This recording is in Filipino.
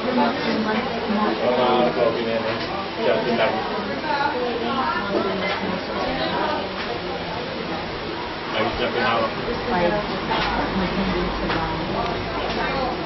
Mga coffee na yun. Just lang. Ayos na pinawak. 5 magiging sa bahay.